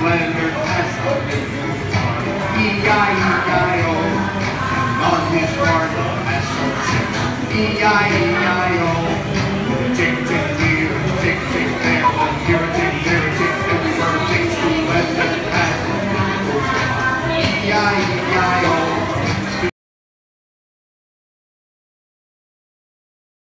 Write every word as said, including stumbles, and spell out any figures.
Leonard has a little farm, E I E I O, and on his farm has some chips, E I E